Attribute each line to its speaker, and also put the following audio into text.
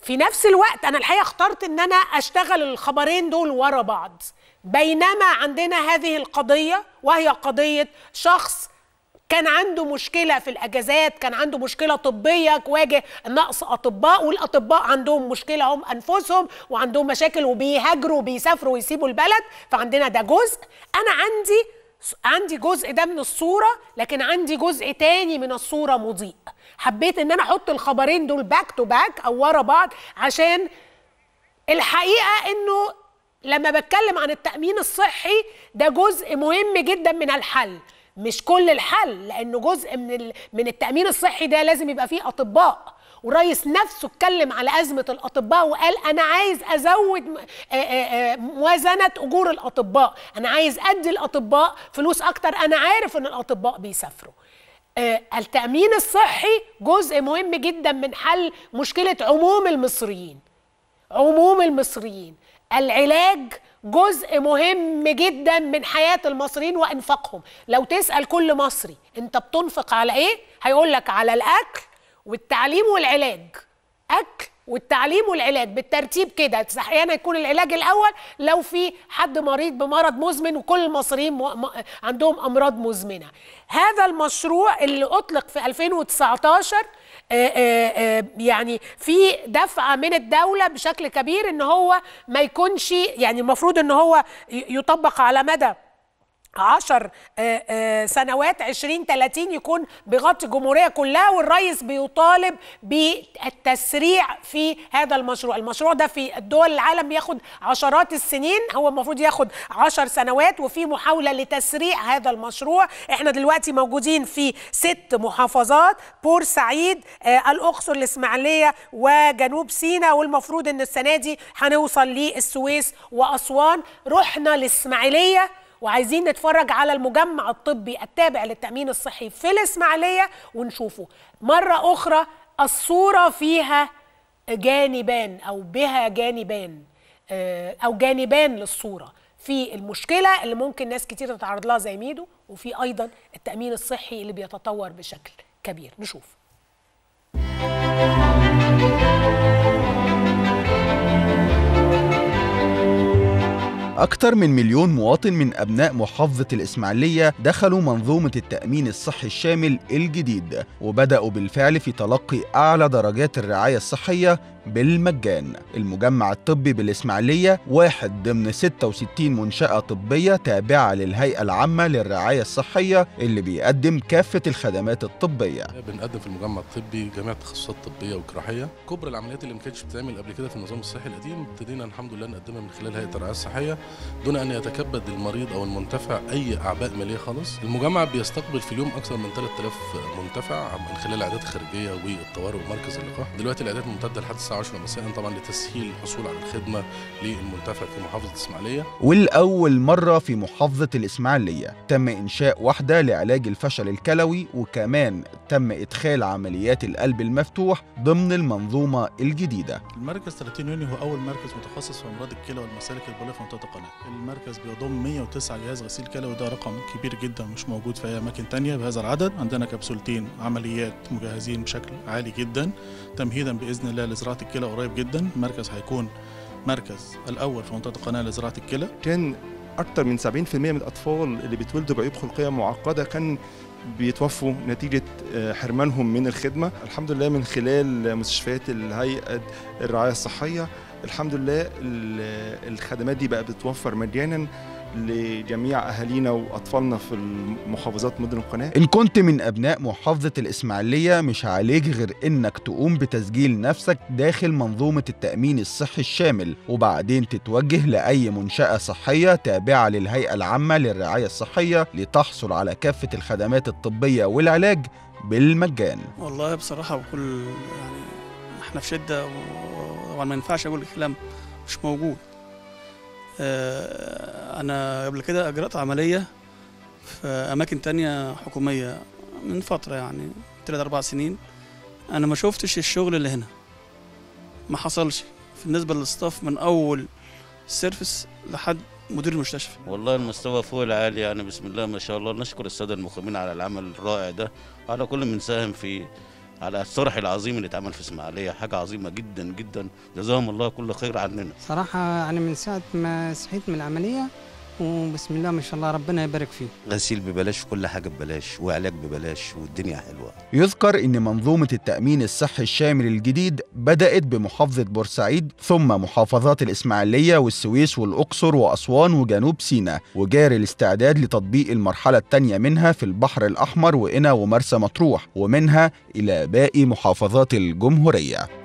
Speaker 1: في نفس الوقت انا الحقيقه اخترت ان انا اشتغل الخبرين دول ورا بعض، بينما عندنا هذه القضيه وهي قضيه شخص كان عنده مشكله في الاجازات، كان عنده مشكله طبيه، واجه نقص اطباء، والاطباء عندهم مشكله هم انفسهم وعندهم مشاكل وبيهاجروا وبيسافروا ويسيبوا البلد. فعندنا ده جزء. انا عندي جزء ده من الصوره، لكن عندي جزء تاني من الصوره مضيء. حبيت ان انا احط الخبرين دول باك تو باك او ورا بعض، عشان الحقيقه انه لما بتكلم عن التأمين الصحي ده جزء مهم جدا من الحل، مش كل الحل، لانه جزء من التأمين الصحي ده لازم يبقى فيه اطباء. والرئيس نفسه اتكلم على أزمة الأطباء وقال أنا عايز أزود موازنة أجور الأطباء، أنا عايز أدي الأطباء فلوس أكتر، أنا عارف أن الأطباء بيسافروا. التأمين الصحي جزء مهم جدا من حل مشكلة عموم المصريين. العلاج جزء مهم جدا من حياة المصريين وإنفاقهم. لو تسأل كل مصري أنت بتنفق على إيه؟ هيقول لك على الأكل والتعليم والعلاج. أكل والتعليم والعلاج بالترتيب كده. أحيانا يكون العلاج الأول لو في حد مريض بمرض مزمن، وكل المصريين عندهم أمراض مزمنة. هذا المشروع اللي أطلق في 2019 يعني في دفعة من الدولة بشكل كبير ان هو ما يكونش، يعني المفروض ان هو يطبق على مدى 10 سنوات 2030 يكون بيغطي الجمهورية كلها، والرئيس بيطالب بالتسريع في هذا المشروع. المشروع ده في الدول العالم بياخد عشرات السنين، هو المفروض ياخد 10 سنوات، وفي محاولة لتسريع هذا المشروع. احنا دلوقتي موجودين في 6 محافظات: بورسعيد، الأقصر، الإسماعيلية، وجنوب سيناء، والمفروض ان السنة دي هنوصل للسويس وأسوان. رحنا الإسماعيلية وعايزين نتفرج على المجمع الطبي التابع للتأمين الصحي في الإسماعيلية ونشوفه مرة أخرى. الصورة فيها جانبان أو بها جانبان أو جانبان للصورة، في المشكلة اللي ممكن ناس كتير تتعرض لها زي ميدو، وفي أيضا التأمين الصحي اللي بيتطور بشكل كبير. نشوف.
Speaker 2: أكثر من 1,000,000 مواطن من أبناء محافظة الإسماعيلية دخلوا منظومة التأمين الصحي الشامل الجديد، وبدأوا بالفعل في تلقي أعلى درجات الرعاية الصحية بالمجان. المجمع الطبي بالإسماعيلية واحد ضمن 66 منشأة طبية تابعة للهيئة العامة للرعاية الصحية اللي بيقدم كافة الخدمات الطبية.
Speaker 3: بنقدم في المجمع الطبي جميع التخصصات الطبية وجراحية. كبرى العمليات اللي ما كانتش بتتعمل قبل كده في النظام الصحي القديم ابتدينا الحمد لله نقدمها من خلال هيئة الرعاية الصحية دون أن يتكبد المريض أو المنتفع أي أعباء مالية خالص. المجمع بيستقبل في اليوم أكثر من 3000 منتفع من خلال العيادات الخارجية والطوارئ ومركز اللقاح. دلوقتي العيادات ممتدة لحد الساعة 10 مساء طبعا لتسهيل الحصول على الخدمة للمنتفع في محافظة الإسماعيلية.
Speaker 2: والأول مرة في محافظة الإسماعيلية تم إنشاء وحدة لعلاج الفشل الكلوي، وكمان تم إدخال عمليات القلب المفتوح ضمن المنظومة الجديدة.
Speaker 4: المركز 30 يونيو هو أول مركز متخصص في أمراض الكلى والمسالك البولية في منطقة القناة. المركز بيضم 109 جهاز غسيل كلوي، وده رقم كبير جدا مش موجود في أي أماكن تانية بهذا العدد. عندنا كبسولتين عمليات مجهزين بشكل عالي جدا تمهيدا بإذن الله لزراعة الكلى قريب جدا. المركز هيكون مركز الأول في منطقة القناة لزراعة الكلى.
Speaker 5: كان أكثر من 70% من الأطفال اللي بيتولدوا بعيوب خلقية معقدة كان بيتوفوا نتيجة حرمانهم من الخدمة. الحمد لله من خلال مستشفيات الهيئة الرعاية الصحية الحمد لله الخدمات دي بقى بتوفر مجانا لجميع أهالينا وأطفالنا في المحافظات مدن القناة.
Speaker 2: إن كنت من أبناء محافظة الإسماعيلية مش عليك غير إنك تقوم بتسجيل نفسك داخل منظومة التأمين الصحي الشامل، وبعدين تتوجه لأي منشأة صحية تابعة للهيئة العامة للرعاية الصحية لتحصل على كافة الخدمات الطبية والعلاج بالمجان.
Speaker 6: والله بصراحة بكل يعني احنا في شدة، وطبعا ما ينفعش أقول الكلام مش موجود. أنا قبل كده أجرأت عملية في أماكن تانية حكومية من فترة، يعني 3-4 سنين. أنا ما شفتش الشغل اللي هنا، ما حصلش بالنسبة للستاف من أول السيرفس لحد مدير المستشفى.
Speaker 7: والله المستوى فوق العالي، يعني بسم الله ما شاء الله. نشكر السادة المقيمين على العمل الرائع ده، على كل من ساهم في على الصرح العظيم اللي اتعمل في اسماعيليه، حاجه عظيمه جدا جدا، جزاهم الله كل خير عننا.
Speaker 8: صراحه يعني من ساعه ما صحيت من العمليه وبسم الله ما شاء الله ربنا يبارك فيه.
Speaker 9: غسيل ببلاش وكل حاجه ببلاش وعلاج ببلاش والدنيا حلوه.
Speaker 2: يذكر ان منظومه التامين الصحي الشامل الجديد بدات بمحافظه بورسعيد ثم محافظات الاسماعيليه والسويس والاقصر واسوان وجنوب سيناء، وجاري الاستعداد لتطبيق المرحله الثانيه منها في البحر الاحمر وقنا ومرسى مطروح، ومنها الى باقي محافظات الجمهوريه.